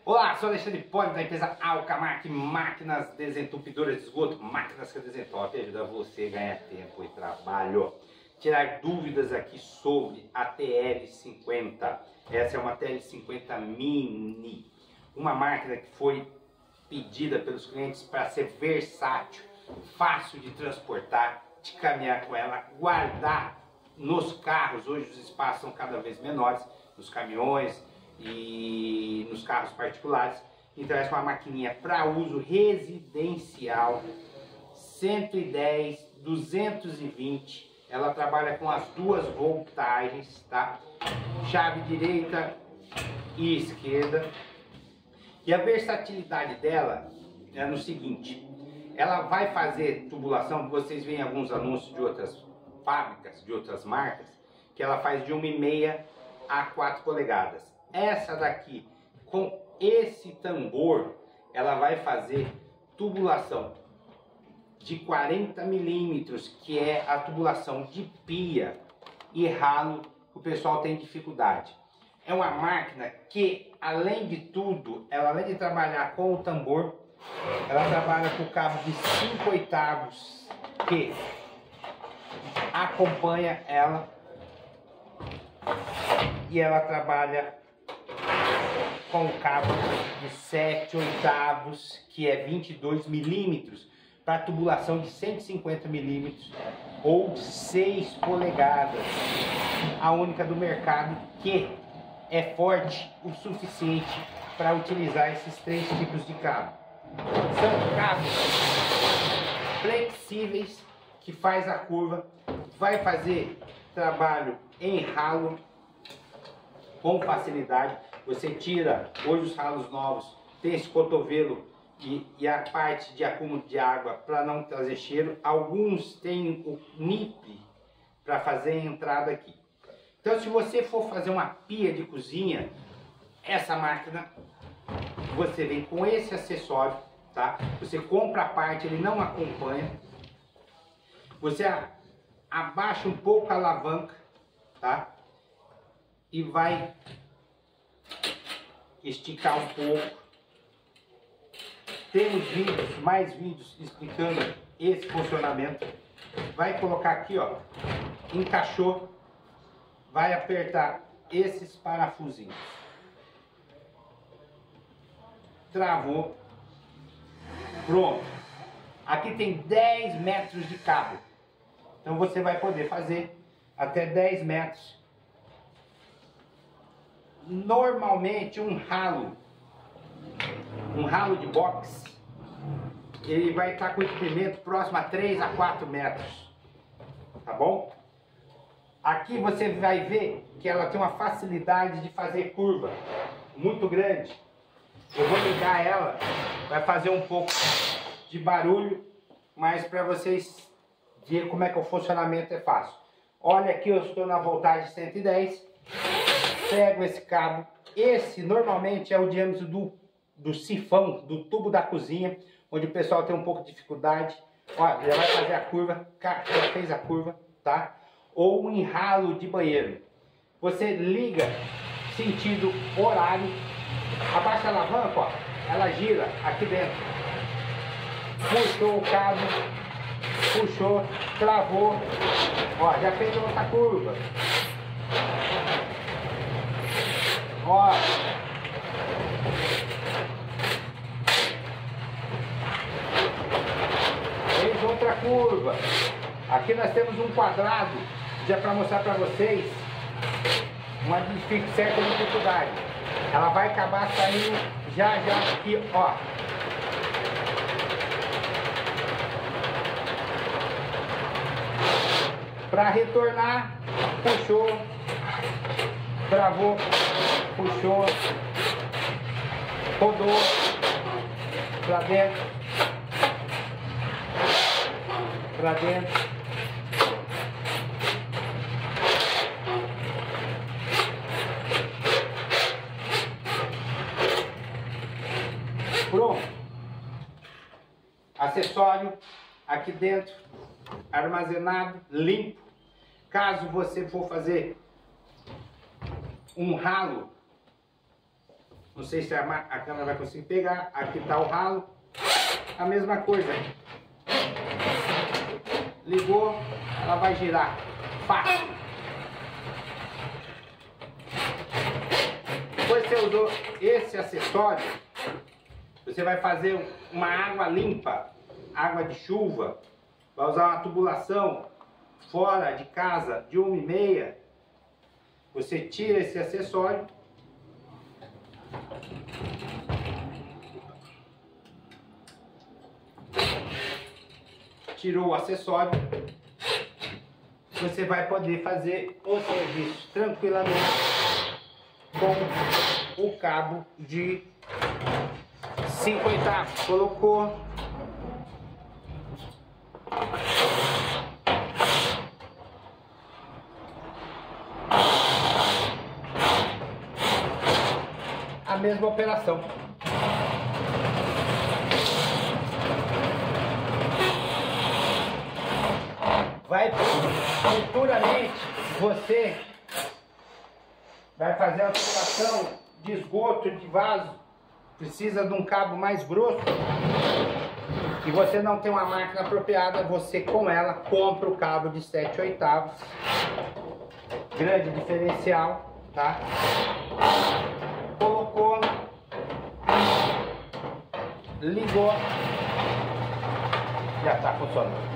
Olá, sou Alexandre Poli da empresa Alcamac, máquinas desentupidoras de esgoto, máquinas que desentupem, ajuda você a ganhar tempo e trabalho. Tirar dúvidas aqui sobre a TL50. Essa é uma TL50 Mini, uma máquina que foi pedida pelos clientes para ser versátil, fácil de transportar, de caminhar com ela, guardar nos carros. Hoje os espaços são cada vez menores, nos caminhões e nos carros particulares. Então essa é uma maquininha para uso residencial, 110, 220, ela trabalha com as duas voltagens, tá? Chave direita e esquerda. E a versatilidade dela é no seguinte: ela vai fazer tubulação. Vocês veem alguns anúncios de outras fábricas, de outras marcas, que ela faz de 1,5 a 4 polegadas. Essa daqui, com esse tambor, ela vai fazer tubulação de 40 milímetros, que é a tubulação de pia e ralo, que o pessoal tem dificuldade. É uma máquina que, além de tudo, ela além de trabalhar com o tambor, ela trabalha com o cabo de 5/8, que acompanha ela, e ela trabalha com o cabo de 7/8, que é 22 milímetros, para tubulação de 150 milímetros ou 6 polegadas, a única do mercado que é forte o suficiente para utilizar esses 3 tipos de cabo. São cabos flexíveis que faz a curva, vai fazer trabalho em ralo com facilidade. Você tira, hoje os ralos novos tem esse cotovelo e a parte de acúmulo de água para não trazer cheiro. Alguns têm o nip para fazer a entrada aqui. Então, se você for fazer uma pia de cozinha, essa máquina, você vem com esse acessório, tá? Você compra a parte, ele não acompanha. Você abaixa um pouco a alavanca, tá? E vai esticar um pouco. Temos vídeos, mais vídeos explicando esse funcionamento. Vai colocar aqui, ó, encaixou, vai apertar esses parafusinhos, travou, pronto. Aqui tem 10 metros de cabo, então você vai poder fazer até 10 metros. Normalmente um ralo de box, ele vai estar com comprimento próximo a 3 a 4 metros, tá bom? Aqui você vai ver que ela tem uma facilidade de fazer curva muito grande. Eu vou ligar ela, vai fazer um pouco de barulho, mas para vocês verem como é que o funcionamento é fácil. Olha aqui, eu estou na voltagem 110, pego esse cabo. Esse normalmente é o diâmetro do sifão, do tubo da cozinha, onde o pessoal tem um pouco de dificuldade. Ó, já vai fazer a curva, já fez a curva, tá? Ou um enralo de banheiro. Você liga sentido horário, abaixa a alavanca, ó, ela gira aqui dentro. Puxou o cabo, puxou, travou, ó, já fez outra curva. Ó, fez outra curva. Aqui nós temos um quadrado, já para mostrar para vocês uma certa dificuldade. Ela vai acabar saindo já aqui, ó. Para retornar, puxou, travou, puxou, rodou para dentro, para dentro. Pronto. Acessório aqui dentro, armazenado, limpo. Caso você for fazer um ralo Não sei se a câmera vai conseguir pegar. Aqui está o ralo. A mesma coisa. Ligou, ela vai girar. Fácil. Depois que você usou esse acessório, você vai fazer uma água limpa, água de chuva. Vai usar uma tubulação fora de casa de 1,5. Você tira esse acessório. Tirou o acessório. Você vai poder fazer o serviço tranquilamente com o cabo de 5/8. Colocou. A mesma operação. Vai futuramente você vai fazer a tubulação de esgoto de vaso, precisa de um cabo mais grosso e você não tem uma máquina apropriada, você com ela compra o cabo de 7/8, grande diferencial, tá? Colocou, ligou, já está funcionando.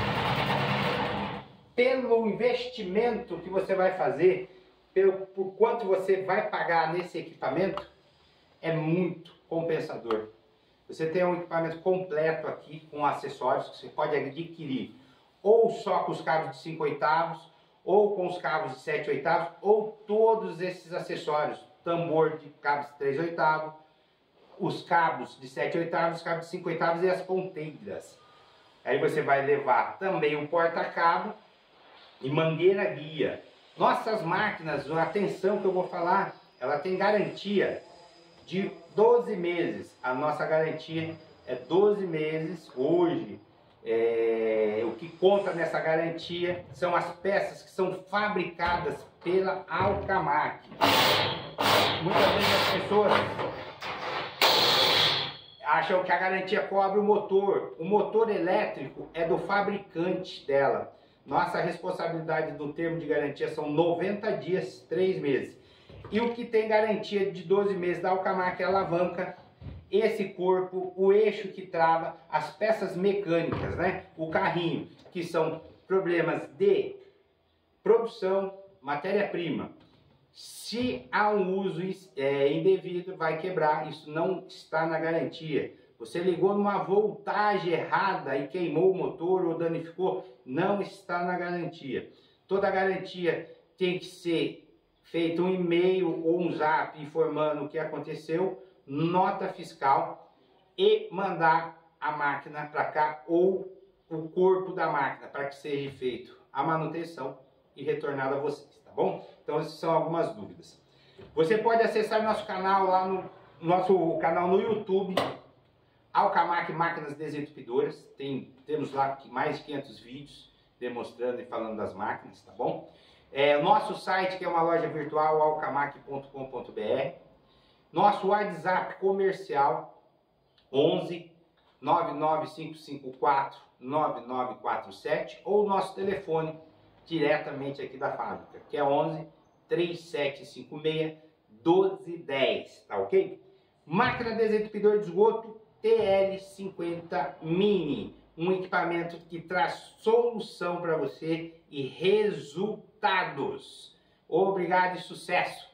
Pelo investimento que você vai fazer, por quanto você vai pagar nesse equipamento, é muito compensador. Você tem um equipamento completo aqui, com acessórios que você pode adquirir, ou só com os cabos de 5/8, ou com os cabos de 7/8, ou todos esses acessórios, tambor de cabos de 3/8, os cabos de 7/8, os cabos de 5/8 e as ponteiras. Aí você vai levar também um porta-cabo e mangueira guia. Nossas máquinas, atenção que eu vou falar, ela tem garantia de 12 meses. A nossa garantia é 12 meses. Hoje, o que conta nessa garantia são as peças que são fabricadas pela Alcamac. Muitas vezes as pessoas acham que a garantia cobre o motor. O motor elétrico é do fabricante dela. Nossa responsabilidade do termo de garantia são 90 dias, 3 meses. E o que tem garantia de 12 meses da Alcamac é a alavanca, esse corpo, o eixo que trava, as peças mecânicas, né? O carrinho, que são problemas de produção, matéria-prima. Se há um uso indevido, vai quebrar, isso não está na garantia. Você ligou numa voltagem errada e queimou o motor ou danificou, não está na garantia. Toda garantia tem que ser feito um e-mail ou um zap informando o que aconteceu, nota fiscal e mandar a máquina para cá ou o corpo da máquina para que seja feito a manutenção e retornado a vocês, tá bom? Então essas são algumas dúvidas. Você pode acessar nosso canal lá no nosso canal no YouTube, Alcamac Máquinas Desentupidoras. Temos lá mais de 500 vídeos demonstrando e falando das máquinas, tá bom? O nosso site, que é uma loja virtual, alcamac.com.br. Nosso WhatsApp comercial, 11 99554 9947, ou nosso telefone diretamente aqui da fábrica, que é 11 3756 1210, tá ok? Máquina desentupidor de esgoto TL50 Mini, um equipamento que traz solução para você e resultados. Obrigado e sucesso!